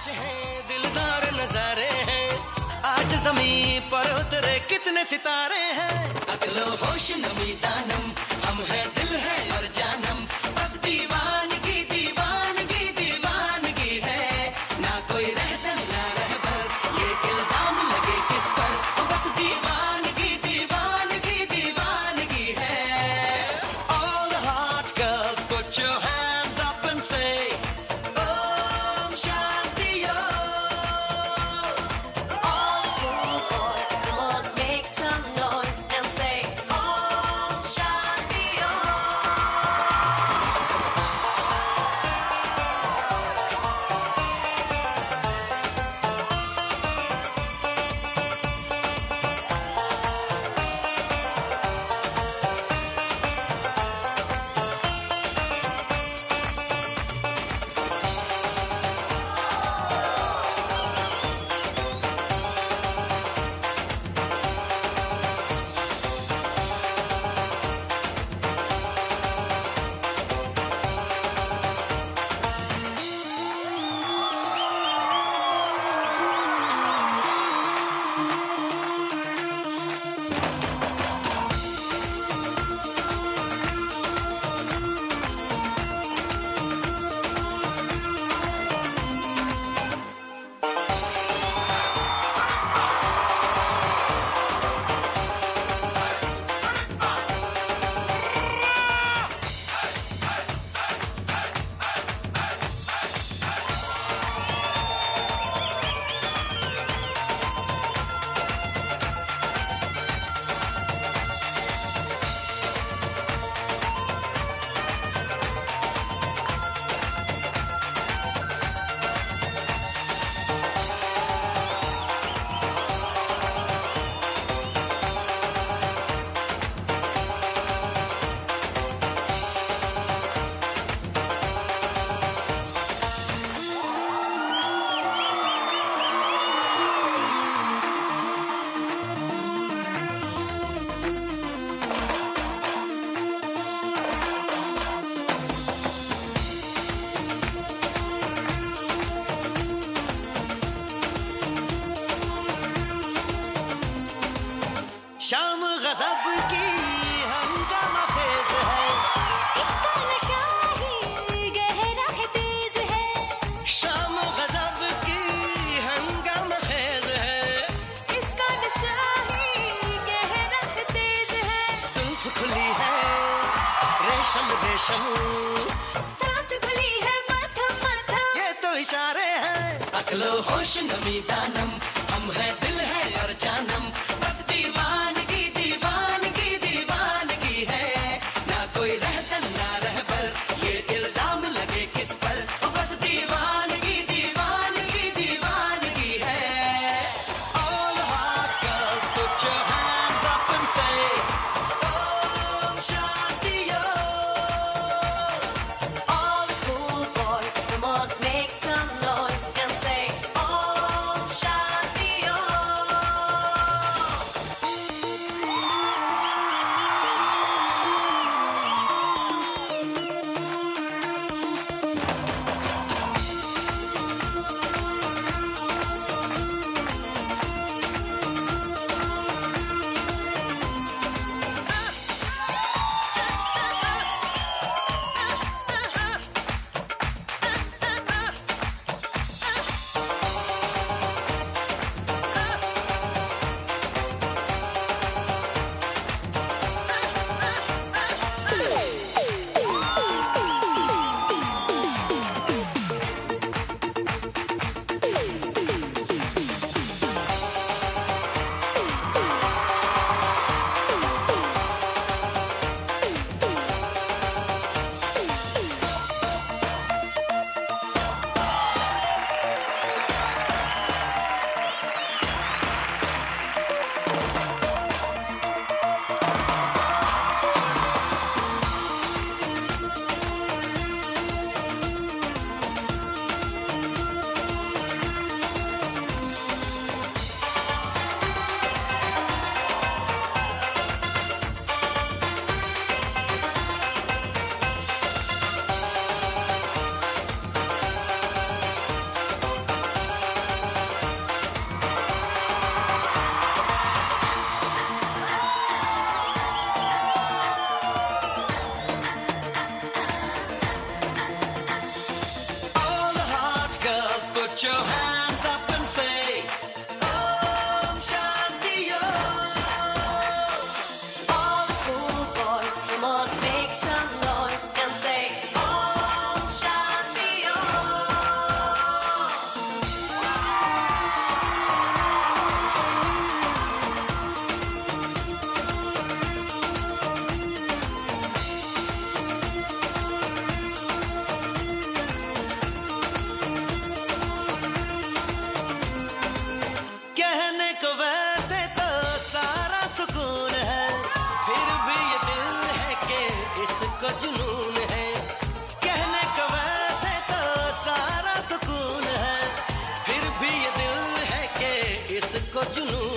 हैं, दिलदार नजारे हैं, आज ज़मीं पर उतरे कितने सितारे हैं। अकलो होश नमी दानम, हम हैं दिल है और जानम, बस दीवानगी दीवानगी दीवानगी है, ना कोई रहसन ना रहबर, ये इल्जाम लगे किस पर, बस दीवानगी दीवानगी दीवानगी है। All the hot girls put your hands up and say Om Shanti Om. All cool boys, come on, make some noise and say Om Shanti Om. शाम गजब की हंगामा खेज है, इसका नशा ही गहरा है तेज है, शाम गजब की हंगामा खेज है, इसका नशा ही गहरा है तेज है, जुल्फ खुली है रेशम रेशम, सांस खुली है मध्यम मध्यम, ये तो इशारे हैं। अकलो होश नमी दानम, हम हैं दिल है और जानम, बस दीवानगी दीवानगी दीवानगी है, ना कोई रहसन ना रहबर, ये इल्जाम लगे किस पर, बस दीवानगी दीवानगी दीवानगी है। All the hot girls put your hands up and say Om Shanti Om. all the cool boys, come on, make some noise and say Om Shanti Om. Put your hands up and say, Om Shanti Om. All the cool boys, come on, make some noise and say Om Shanti Om. कहने को वैसे तो सारा सुकून है, फिर भी ये दिल है कि इसको जुनून है। कहने को वैसे तो सारा सुकून है, फिर भी ये दिल है कि इसको जुनून